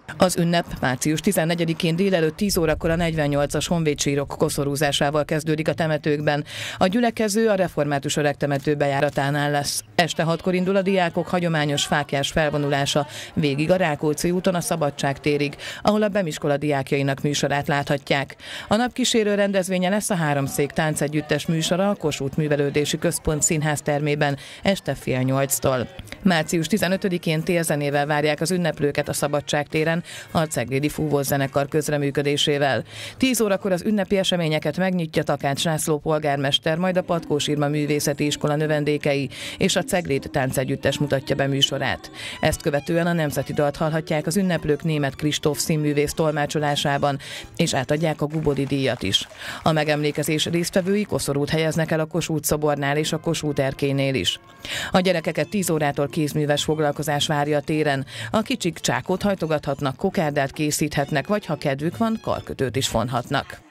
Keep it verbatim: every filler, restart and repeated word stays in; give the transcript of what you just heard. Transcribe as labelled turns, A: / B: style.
A: Az ünnep március tizennegyedikén délelőtt tíz órakor a negyvennyolcas honvédsírok koszorúzásával kezdődik a temetőkben. A gyülekező a református öregtemető bejáratánál lesz. Este hatkor indul a diákok hagyományos fáklyás felvonulása végig a Rákóczi úton a Szabadság térig, ahol a Bemiskola diákjainak műsorát láthatják. A napkísérő rendezvénye lesz a Háromszék táncegyüttes műsora a Kossuth Művelődési Központ színház termében este fél nyolctól. március tizenötödikén térzenével várják az ünneplőket a Szabadság téren a Ceglédi Fúvószenekar közreműködésével. tíz órakor az ünnepi eseményeket megnyitja Takács László polgármester, majd a Patkós Irma Művészeti Iskola növendékei és a Cegléd táncegyüttes mutatja be műsorát. Ezt követően a nemzeti dalt hallhatják az ünneplők Németh Kristóf színművész tolmácsolásában, és átadják a Gubodi díjat is. A megemlékezés résztvevői koszorút helyeznek el a Kossuth szobornál és a Kossuth erkélynél is. A gyerekeket tíz órától kézműves foglalkozás várja a téren. A kicsik csákot hajtogathatnak, kokárdát készíthetnek, vagy ha kedvük van, karkötőt is fonhatnak.